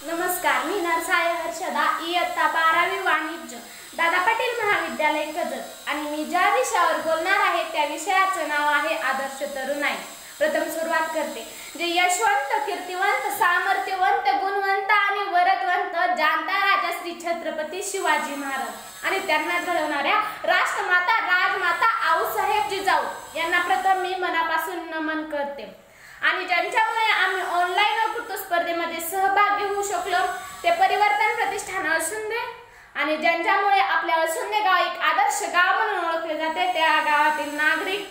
नमस्कार, मी नरसाळे हर्षदा, इयत्ता 12वी वाणिज्य, दादा पाटील महाविद्यालय कर्जत आणि मी ज्या विषयावर बोलणार आहे त्या विषयाचे नाव आहे आदर्श तरुणाई। प्रथम सुरुवात करते। जे यशवंत, कीर्तिवंत, सामर्थ्यवंत, गुणवंत आणि वरदवंत जाणता राजा श्री छत्रपती शिवाजी महाराज आणि त्यांना घडवणाऱ्या राष्ट्रमाता राजमाता आऊसाहेब जिजाऊ यांना प्रथम मी मनापासून नमन करते। आणि ज्यांच्यामुळे आम्ही ऑनलाईन वक्तृत्व स्पर्धेमध्ये सहभागी होऊ शकलो ते परिवर्तन प्रतिष्ठान अळसुंदे आणि ज्यांच्यामुळे आपल्या अळसुंदे गाव एक आदर्श गाव म्हणून ओळखले जाते त्या गावातील नागरिक,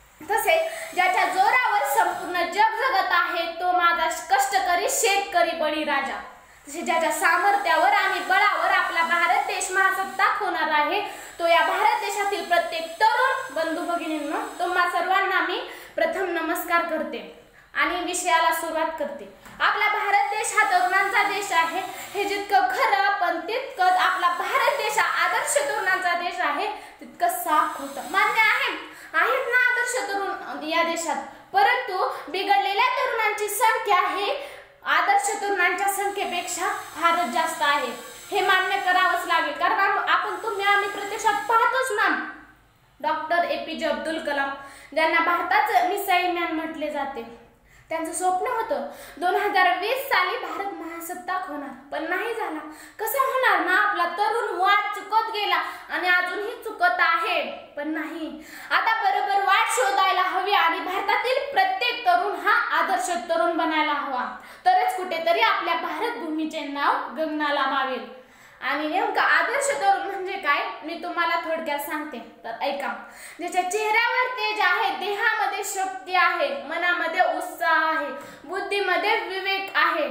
तसेच ज्याच्या जोरावर संपूर्ण जग जगत आहे तो माझा कष्टकरी शेतकरी बळीराजा, तसेच ज्याच्या सामर्थ्यावर आणि बळावर आपला भारत देश महासत्ताक होणार आहे तो या भारत देशातील प्रत्येक तरुण बंधू भगिनींनो, तुम्हा सर्वांना मी प्रथम नमस्कार करते आणि विषयाला सुरुवात करते। आपला भारत देश हा तरुणांचा देश आहे हे जितकं खरं, पण तितकंच आपला भारत देश हा आदर्श तरुणांचा देश आहे तितकं साफ खोटं। मान्य आहेत ना आदर्श तरुण या देशात, परंतु बिघडलेल्या तरुणांची संख्या ही आदर्श तरुणांच्या संख्येपेक्षा फारच जास्त आहे, हे मान्य करावंच लागेल। कारण आम्ही प्रत्यक्षात पाहतोच ना, डॉक्टर APJ अब्दुल कलाम ज्यांना भारताचं मिसाईल मॅन म्हटले जाते, त्यांचं स्वप्न होतं 2020 साली भारत महासत्ताक होणार, पण नाही झाला। कसं होणार ना, आपला तरुण वाट चुकत गेला आणि अजूनही चुकत आहे, पण नाही, आता बरोबर वाट शोधायला हवी आणि भारतातील प्रत्येक तरुण हा आदर्श तरुण बनायला हवा, तरच कुठेतरी आपल्या भारत भूमीचे नाव गगनाला मावेल। आणि नेमका आदर्श तरुण म्हणजे काय मी तुम्हाला थोडक्यात सांगते, तर ऐका। ज्याच्या चेहऱ्यावर तेज आहे, देहामध्ये शक्ती आहे, मनामध्ये उत्साह आहे, बुद्धीमध्ये विवेक आहे,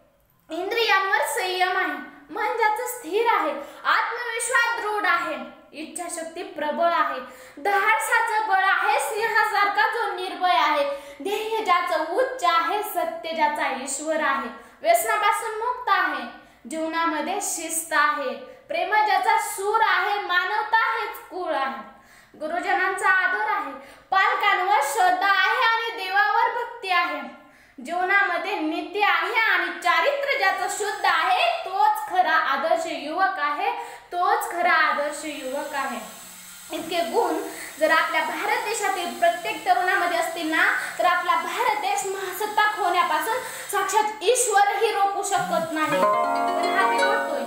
इंद्रियांवर संयम आहे, मन ज्याचं स्थिर आहे, आत्मविश्वास दृढ आहे, इच्छाशक्ती प्रबळ आहे, धाडसाचं बळ आहे, सिंहासारखा जो निर्भय आहे, ध्येय ज्याचं उच्च आहे, सत्य ज्याचा ईश्वर आहे, व्यसनापासून मुक्त आहे, जीवनामध्ये शिस्त आहे, प्रेम ज्याचा सूर आहे, मानवता हेच कुळ आहे, गुरुजनांचा आदर आहे, पालकांवर श्रद्धा आहे आणि देवावर भक्ती आहे, जीवनामध्ये नीती आहे आणि चारित्र्य ज्याचं शुद्ध आहे तोच खरा आदर्श युवक आहे, तोच खरा आदर्श युवक आहे। इतके गुण जर आपल्या भारत देशातील प्रत्येक तरुणामध्ये असतील ना, तर आपला भारत देश महासत्ताक होण्यापासून साक्षात ईश्वरही रोखू शकत नाही, पण हा बिघडतोय।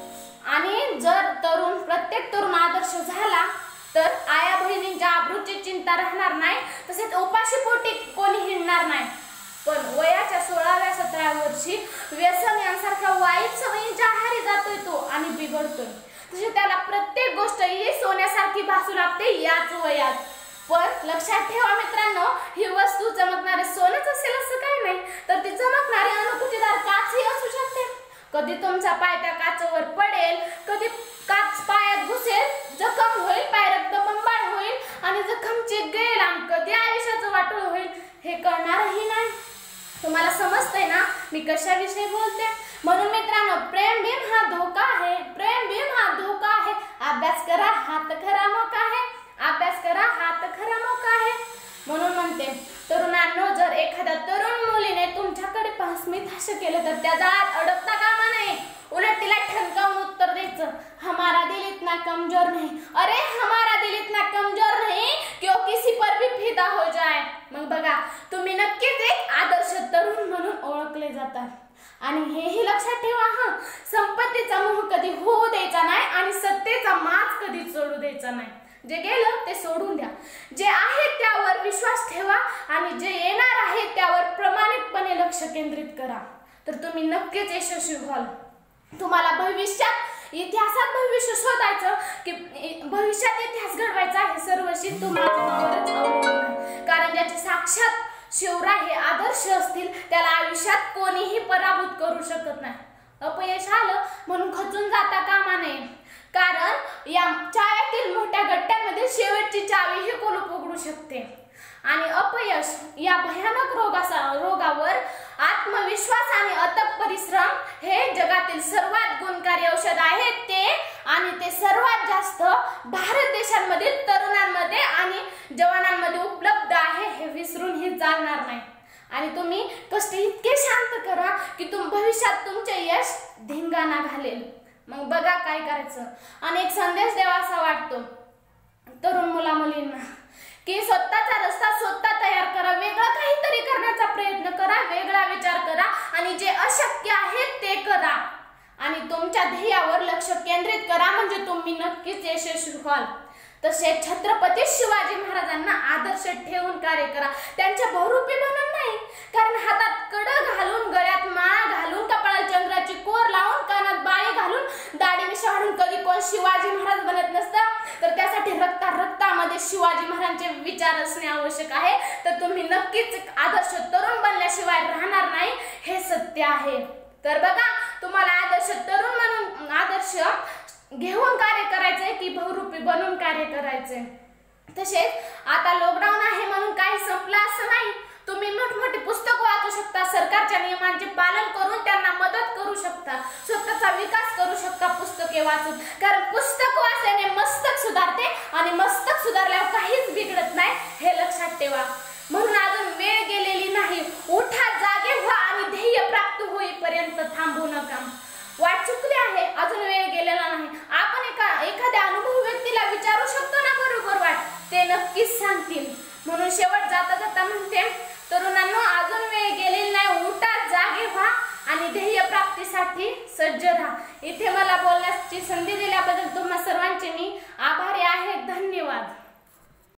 आणि जर प्रत्येक तरुण आदर्श झाला तर आया बहिणींच्या आबरूची चिंता राहणार नाही, तसेच उपाशीपोटी कोणी हिंडणार नाही। पण वयाच्या 16व्या-17व्या वर्षी व्यसन यांसारख्या वाईट सवयींच्या आहारी जातोय तो आणि बिघडतोय, तसे त्याला प्रत्येक गोष्ट ही सोन्यासारखी भासू लागते याच वयात। पण लक्षात ठेवा मित्रांनो, ही वस्तू चमकणारे सोनेच असेल असं काही नाही, तर ती चमकणारी अणुकुचीदार काचही असू शकते। कधी तुमचा पाय त्या काचेवर पडेल, कधी काच पायात घुसेल, जखम होईल, पाय रक्तबंबाळ होईल आणि जखम चिघळेल आणि कधी आयुष्याचं वाटोळ होईल हे कळणारही नाही। तुम्हाला समजतंय ना मी कशाविषयी बोलते? म्हणून मित्रांनो, प्रेम बिन हा धोका आहे, प्रेम बिन हा धोका आहे, अभ्यास करा हात खरा मोका आहे, अभ्यास करा हात खरा मोका आहे। म्हणून म्हणते तरुणांनो, जर एखाद्या तरुण मुलीने तुमच्याकडे स्मित हास्य केलं तर त्या जाळ्यात अडकता कामा नये, उलट तिला ठणकावून उत्तर द्यायचं, हमारा दिल इतना कमजोर नहीं, अरे हमारा दिल इतना कमजोर नहीं कि वो किसी पर भी फिदा हो जाए। मग बघा, तुम्ही नक्कीच एक आदर्श तरुण म्हणून ओळखले जातात। आणि हेही लक्षात ठेवा, संपत्तीचा मोह कधी होऊ द्यायचा नाही आणि सत्तेचा माज कधी सोडू द्यायचा नाही। जे गेलं ते सोडून द्या, जे आहे त्यावर विश्वास ठेवा आणि जे येणार आहे त्यावर प्रामाणिकपणे लक्ष केंद्रित करा, तर तुम्ही नक्कीच यशस्वी व्हाल। तुम्हाला भविष्यात इतिहासात भविष्य शोधायचं की भविष्यात इतिहास घडवायचा हे सर्वशी तुम्हावरच अवलंबून आहे, कारण ज्याचे साक्षात शिवराय हे आदर्श असतील त्याला आयुष्यात कोणीही पराभूत करू शकत नाही। अपयश आलं म्हणून खचून जाता कामा नये, कारण या चाव्यातील मोठ्या गट्ट्यामध्ये शेवटची चावी ही कुलूप उघडू शकते। आणि अपयश या भयानक रोगावर आत्मविश्वास आणि अथक परिश्रम हे जगातील सर्वात गुणकारी औषध आहे, ते सर्वात जास्त भारत देशांमधील तरुणांमध्ये आणि जवानांमध्ये उपलब्ध आहे, हे विसरूनही चालणार नाही। आणि तुम्ही कष्ट इतके शांत करा की भविष्यात तुमचे यश धिंगाणा घालेल. मग बघा काय करायचं. आणि एक संदेश द्यावासा वाटतो तरुण मुला मुलींना की स्वतःचा रस्ता स्वतः तयार करा, वेगळं काहीतरी करण्याचा प्रयत्न करा, वेगळा विचार करा आणि जे अशक्य आहे ते करा आणि तुमच्या ध्येयावर लक्ष केंद्रित करा, म्हणजे तुम्ही नक्कीच यशस्वी व्हाल. तसेच छत्रपती शिवाजी महाराजांना आदर्श ठेवून कार्य करा, त्यांच्या बहुरूपी बनून नाही. कारण हातात कड घालून, गळ्यात माळा घालून, कपाळात चंद्राची कोर लावून, कानात बाळी घालून, दाढी मिशा वाढून कधी कोण शिवाजी महाराज बनत नसतं. तर त्यासाठी रक्तामध्ये शिवाजी महाराजांचे विचार असणे आवश्यक आहे. तर तुम्ही नक्कीच आदर्श तरुण बनल्याशिवाय राहणार नाही, हे सत्य आहे. तर बघा, तुम्हाला आदर्श तरुण म्हणून आदर्श घेऊन कार्य करायचंय की बहुरूपी बनून कार्य करायचंय. तसेच आता लॉकडाऊन आहे म्हणून काही संपलं असं नाही. तुम्ही मोठमोठी पुस्तकं वाचू शकता, सरकारच्या नियमांचे पालन करून त्यांना मदत करू शकता, स्वतःचा विकास करू शकता पुस्तके वाचून. कारण पुस्तक वाचल्याने मस्तक सुधारते आणि मस्तक सुधारल्यावर काहीच बिघडत नाही, हे लक्षात ठेवा. म्हणून अजून वेळ गेलेली नाही. उठा, जागे व्हा आणि ध्येय प्राप्त होईपर्यंत थांबू नका. वाट चुकली आहे, अजून वेळ गेलेला नाही. आपण एखाद्या अनुभवी व्यक्तीला विचारू शकतो ना बरोबर वाट, ते नक्कीच सांगतील. म्हणून शेवट जाता जाता म्हणते, तरुणांनो अजून वेळ गेलेली नाही. उठा, जागे व्हा आणि ध्येय प्राप्तीसाठी सज्ज राहा. इथे मला बोलण्याची संधी दिल्याबद्दल तुम्हा सर्वांचे मी